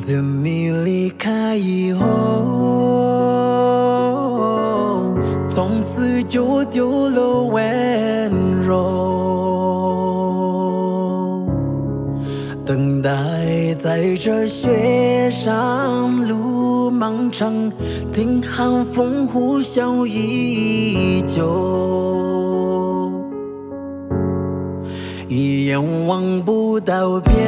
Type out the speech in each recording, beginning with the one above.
自你离开以后，从此就丢了温柔。等待在这雪上路漫长，听寒风呼啸依旧，一眼望不到边，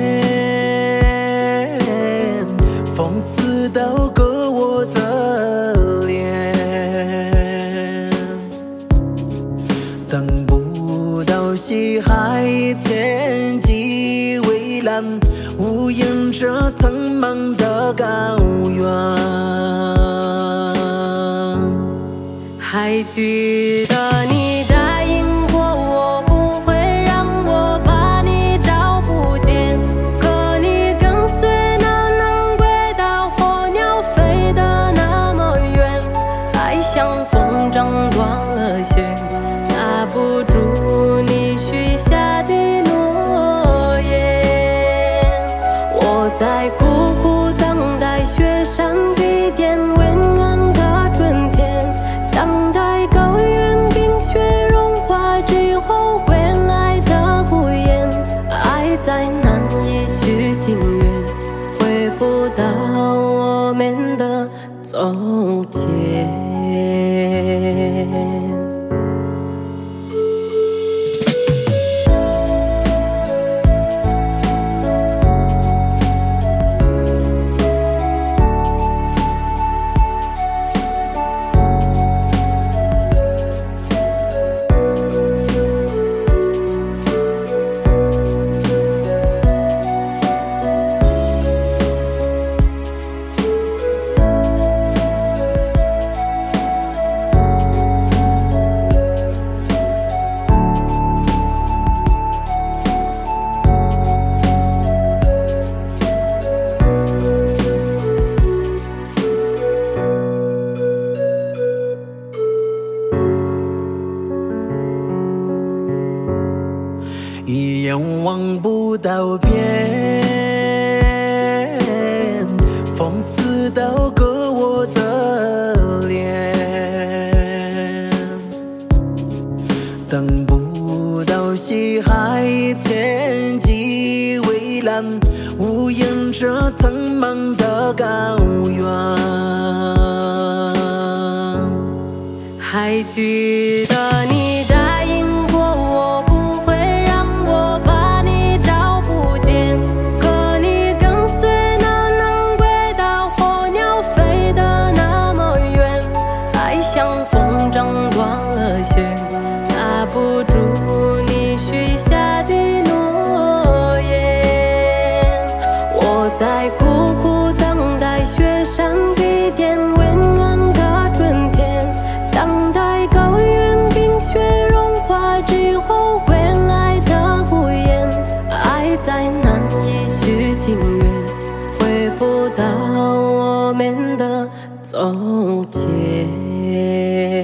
风似刀割我的脸，等不到西海天际蔚蓝，无垠这苍茫的高原。 还记得你答应过我不会让我把你找不见，可你跟随那南轨道，火鸟飞得那么远，爱像风筝断了线，拿不住你许下的诺言。我在苦苦等待雪山地点温暖的春天，等待高原冰雪融化之后归来的孤雁，爱在南里许情愿，回不到我们的从前。 一眼望不到边，风似刀割我的脸，等不到西海天际蔚蓝，无垠这苍茫的高原。 还记得你答应过我不会让我把你找不见，可你跟随那南轨道，火鸟飞得那么远，爱像风筝断了线，拿不住你许下的诺言。我在苦苦等待雪山地点温暖的春天，等待高原冰雪融化之后归来的孤雁，爱在南里许情愿，回不到我们的从前。